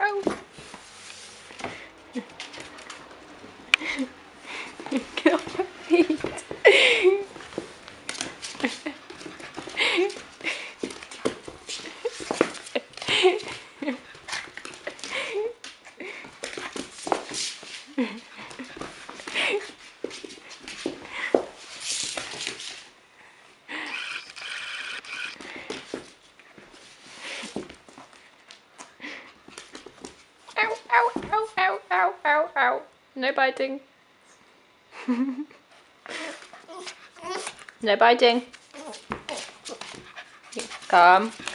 ow. Get off my feet. Ow, ow, ow, ow, ow, ow, ow. No biting. No biting. Come.